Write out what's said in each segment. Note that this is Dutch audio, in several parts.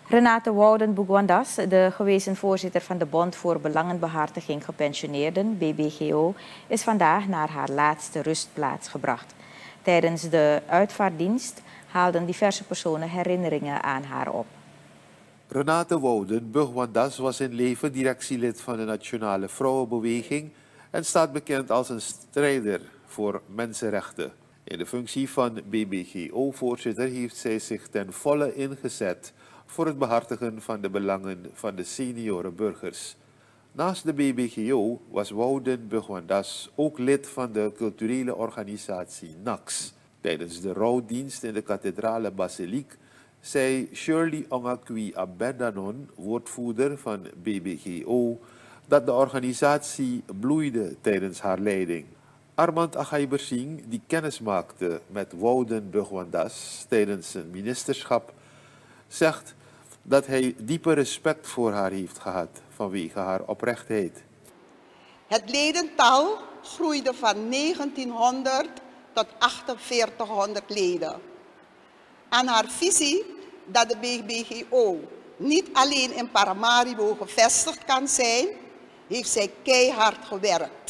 Renate Wouden-Bugwandas, de gewezen voorzitter van de Bond voor Belangenbehartiging Gepensioneerden, BBGO, is vandaag naar haar laatste rustplaats gebracht. Tijdens de uitvaartdienst haalden diverse personen herinneringen aan haar op. Renate Wouden-Bugwandas was in leven directielid van de Nationale Vrouwenbeweging en staat bekend als een strijder voor mensenrechten. In de functie van BBGO-voorzitter heeft zij zich ten volle ingezet voor het behartigen van de belangen van de seniorenburgers. Naast de BBGO was Wouden-Bugwandas ook lid van de culturele organisatie NAX. Tijdens de rouwdienst in de kathedrale Basiliek zei Shirley Ongakwi Abendanon, woordvoerder van BBGO, dat de organisatie bloeide tijdens haar leiding. Armand Agaibersing, die kennis maakte met Wouden-Bugwandas tijdens zijn ministerschap, zegt dat hij diepe respect voor haar heeft gehad vanwege haar oprechtheid. Het ledental groeide van 1900 tot 4800 leden. Aan haar visie dat de BBGO niet alleen in Paramaribo gevestigd kan zijn, heeft zij keihard gewerkt.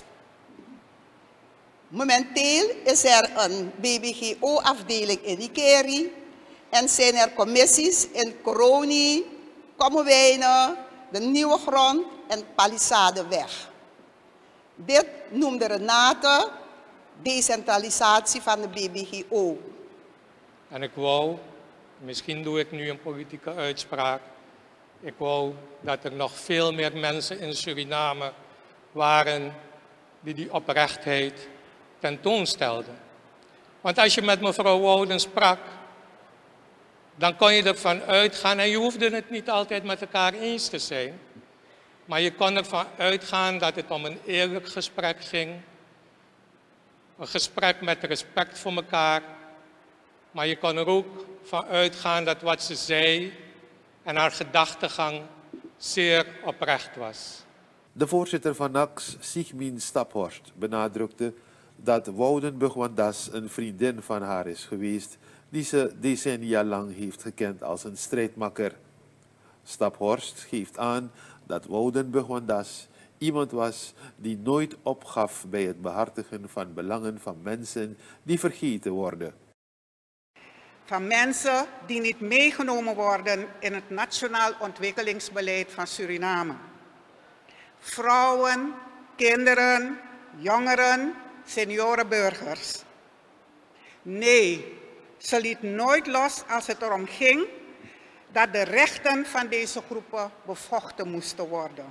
Momenteel is er een BBGO-afdeling in Ikeri en zijn er commissies in Koroni, Kommerwijnen, de Nieuwe Grond en Palissadeweg. Dit noemde Renate decentralisatie van de BBGO. En ik wou, misschien doe ik nu een politieke uitspraak, ik wou dat er nog veel meer mensen in Suriname waren die die oprechtheid tentoonstelden. Want als je met mevrouw Wouden sprak, dan kon je ervan uitgaan, en je hoefde het niet altijd met elkaar eens te zijn, maar je kon ervan uitgaan dat het om een eerlijk gesprek ging, een gesprek met respect voor elkaar, maar je kon er ook van uitgaan dat wat ze zei en haar gedachtegang zeer oprecht was. De voorzitter van NAX, Sigmin Staphorst, benadrukte dat Wouden-Bugwandas een vriendin van haar is geweest die ze decennia lang heeft gekend als een strijdmakker. Staphorst geeft aan dat Wouden-Bugwandas iemand was die nooit opgaf bij het behartigen van belangen van mensen die vergeten worden. Van mensen die niet meegenomen worden in het nationaal ontwikkelingsbeleid van Suriname. Vrouwen, kinderen, jongeren, seniorenburgers. Nee, ze liet nooit los als het erom ging dat de rechten van deze groepen bevochten moesten worden.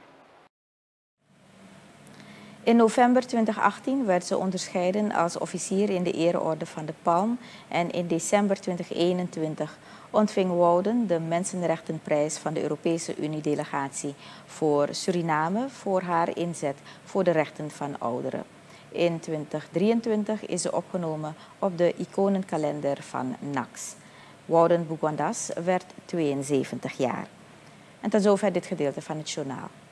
In november 2018 werd ze onderscheiden als officier in de ereorde van de Palm en in december 2021 ontving Wouden de Mensenrechtenprijs van de Europese Unie-delegatie voor Suriname voor haar inzet voor de rechten van ouderen. In 2023 is ze opgenomen op de iconenkalender van NAX. Wouden-Bugwandas werd 72 jaar. En tot zover dit gedeelte van het journaal.